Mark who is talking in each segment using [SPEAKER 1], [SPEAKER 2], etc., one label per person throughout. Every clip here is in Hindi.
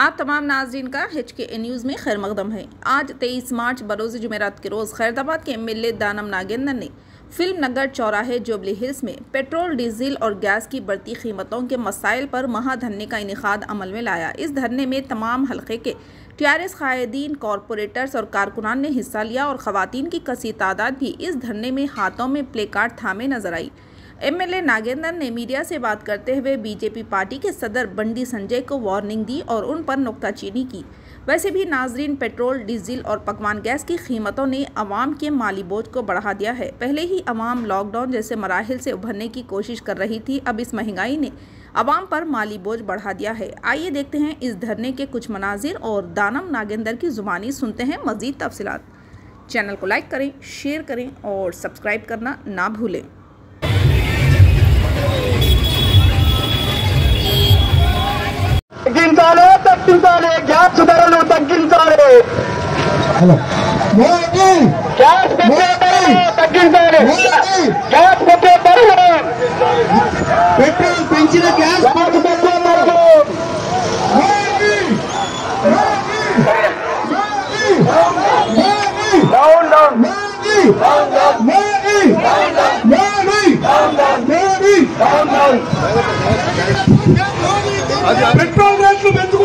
[SPEAKER 1] आप तमाम नाजरीन का HKN न्यूज़ में खैर मकदम है। आज 23 मार्च बरोज़ जुमेरात के रोज़ खैरदाबाद के MLA दानम नागेंद्र ने फिल्म नगर चौराहे जुबली हिल्स में पेट्रोल, डीजल और गैस की बढ़ती कीमतों के मसाइल पर महाधरने का इनेकाद अमल में लाया। इस धरने में तमाम हल्के के TRS कायदीन, कॉरपोरेटर्स और कारकुनान ने हिस्सा लिया और ख़वातीन की कसी तादाद भी इस धरने में हाथों में प्ले कार्ड थामे नजर आई। MLA नागेंद्र ने मीडिया से बात करते हुए बीजेपी पार्टी के सदर बंडी संजय को वार्निंग दी और उन पर नुक्ताचीनी की। वैसे भी नाजरीन, पेट्रोल, डीजल और पकवान गैस की कीमतों ने अवाम के माली बोझ को बढ़ा दिया है। पहले ही अवाम लॉकडाउन जैसे मराहिल से उभरने की कोशिश कर रही थी, अब इस महंगाई ने अवाम पर माली बोझ बढ़ा दिया है। आइए देखते हैं इस धरने के कुछ मनाजिर और दानम नागेंद्र की जुबानी सुनते हैं मज़ीद तफसीलात। चैनल को लाइक करें, शेयर करें और सब्सक्राइब करना ना भूलें।
[SPEAKER 2] తగ్గించాలి గ్యాస్ ధరలు తగ్గించాలి గ్యాస్ తగ్గించాలి గ్యాస్ ధరలు పెట్రోల్ పెంచిన గ్యాస్ పెట్రోల్ రేట్లు పెంచుకు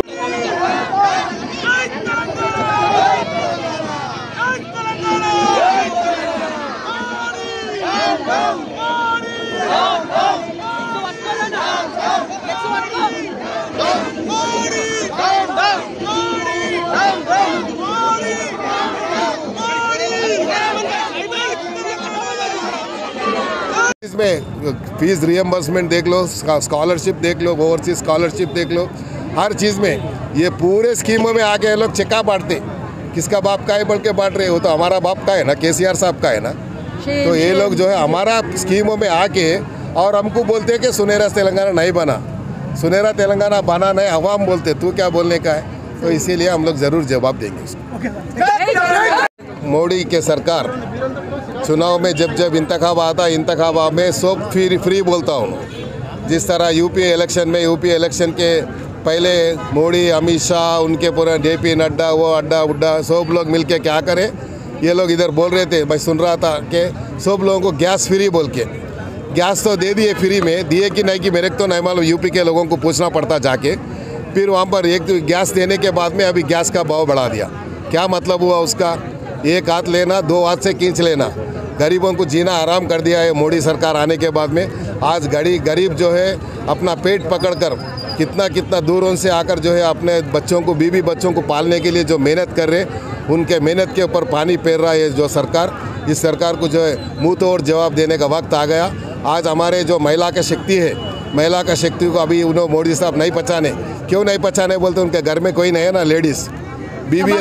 [SPEAKER 3] इसमें फीस रियम्बर्समेंट देख लो, स्कॉलरशिप देख लो, ओवरसीज स्कॉलरशिप देख लो, हर चीज़ में ये पूरे स्कीमों में आके लोग चक्का बांटते। किसका बाप का है बोल के बांट रहे हो, तो हमारा बाप का है ना, KCR साहब का है ना। तो ये लोग जो है हमारा स्कीमों में आके और हमको बोलते हैं कि सुनहरा तेलंगाना नहीं बना। सुनहरा तेलंगाना बना नहीं, अवाम बोलते, तू क्या बोलने का है। तो इसीलिए हम लोग ज़रूर जवाब देंगे उसको। मोदी के सरकार चुनाव में जब इंतखाब आता, इंतखाब में सब फ्री बोलता हूँ। जिस तरह यूपी इलेक्शन के पहले मोदी, अमित शाह, उनके पूरा JP नड्डा, वो अड्डा उड्डा सब लोग मिलके क्या करें, ये लोग इधर बोल रहे थे, मैं सुन रहा था कि सब लोगों को गैस फ्री बोल के। गैस तो दे दिए फ्री में, दिए कि नहीं कि मेरे को तो नहीं मालूम, यूपी के लोगों को पूछना पड़ता जाके। फिर वहाँ पर एक गैस देने के बाद में अभी गैस का भाव बढ़ा दिया। क्या मतलब हुआ उसका? एक हाथ लेना, दो हाथ से खींच लेना। गरीबों को जीना आराम कर दिया है मोदी सरकार आने के बाद में। आज गरीब जो है अपना पेट पकड़कर कितना दूरों से आकर जो है अपने बच्चों को, बीवी बच्चों को पालने के लिए जो मेहनत कर रहे, उनके मेहनत के ऊपर पानी फेर रहा है जो सरकार। इस सरकार को जो है मुँह तोड़ जवाब देने का वक्त आ गया। आज हमारे जो महिला का शक्ति है, महिला का शक्ति को अभी उन्होंने मोदी साहब नहीं पहचाने। क्यों नहीं पहचाने बोलते? उनके घर में कोई नहीं है ना, लेडीज़। बीबी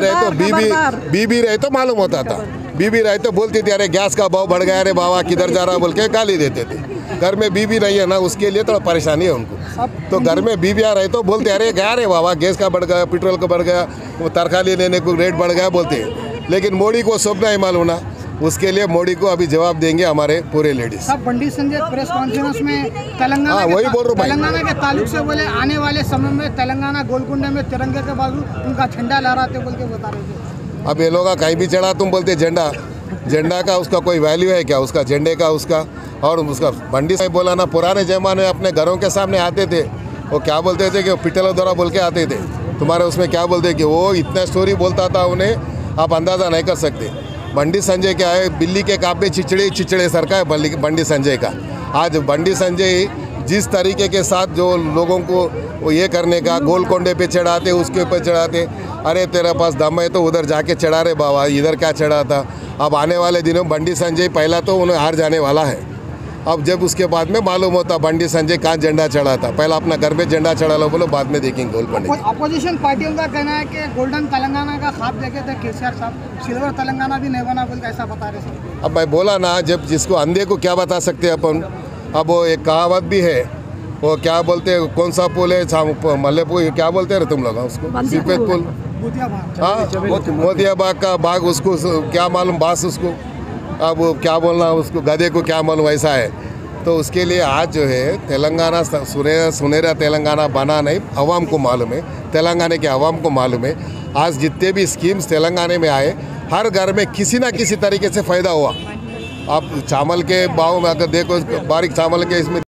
[SPEAKER 3] रहे तो मालूम होता था। बीबी रहे तो बोलती थी, अरे गैस का भाव बढ़ गया, अरे बाबा किधर जा रहा बोल के गाली देते थे। घर में बीबी नहीं है ना, उसके लिए थोड़ा परेशानी है उनको। तो घर में बीबियाँ रहे तो बोलते, अरे क्या रे बाबा, गैस का बढ़ गया, पेट्रोल का बढ़ गया, वो तरकारी लेने को रेट बढ़ गया बोलते हैं। लेकिन मोदी को सब नहीं मालूम ना, उसके लिए मोदी को अभी जवाब देंगे हमारे पूरे लेडीज।
[SPEAKER 2] सब बंडी संजय प्रेस कॉन्फ्रेंस में तेलंगाना
[SPEAKER 3] वही बोल रहा हूँ,
[SPEAKER 2] तेलंगाना के ताल्लुक से बोले आने वाले समय में तेलंगाना गोलकुंडा में तिरंगे के बाजू उनका झंडा लहराते बोल के बता रहे थे।
[SPEAKER 3] अब ये लोग कहीं भी चढ़ा, तुम बोलते झंडा का उसका कोई वैल्यू है क्या? उसका झंडे का उसका और उसका बंडी से बोला ना, पुराने जमाने में अपने घरों के सामने आते थे, वो क्या बोलते थे कि पिटल द्वारा बोल के आते थे। तुम्हारे उसमें क्या बोलते कि वो इतना स्टोरी बोलता था, उन्हें आप अंदाज़ा नहीं कर सकते। बंडी संजय क्या है, बिल्ली के काप में चिचड़े सर का है बंडी संजय का। आज बंडी संजय जिस तरीके के साथ जो लोगों को वो ये करने का, गोलकोंडे पे चढ़ाते, उसके ऊपर चढ़ाते, अरे तेरा पास दम है तो उधर जाके चढ़ा रहे बाबा, इधर क्या चढ़ा था। अब आने वाले दिनों बंडी संजय पहला तो उन्हें हार जाने वाला है। अब जब उसके बाद में मालूम होता बंडी संजय कहाँ झंडा चढ़ा था, पहला अपना घर में झंडा चढ़ा लो बोलो, बाद में देखेंगे गोलकोंडे।
[SPEAKER 2] अपोजिशन पार्टियों का कहना है कि गोल्डन तेलंगाना का ख्वाब देखे थे KCR साहब, सिल्वर तेलंगाना भी नहीं बना बोल के ऐसा बता रहे थे।
[SPEAKER 3] अब मैं बोला ना, जब जिसको अंधे को क्या बता सकते अपन। अब वो एक कहावत भी है, वो क्या बोलते हैं, कौन सा पुल है मल्लेपुर, क्या बोलते हैं तुम लोग उसको? सफेद पुल, हाँ, मोतिया बाग का बाग, उसको क्या मालूम बास उसको। अब क्या बोलना उसको, गधे को क्या मालूम, ऐसा है। तो उसके लिए आज जो है तेलंगाना सुनहरा तेलंगाना बना नहीं, अवाम को मालूम है, तेलंगाना के अवाम को मालूम है। आज जितने भी स्कीम्स तेलंगाना में आए, हर घर में किसी ना किसी तरीके से फ़ायदा हुआ। आप चावल के भाव में अगर देखो, बारीक चावल के इसमें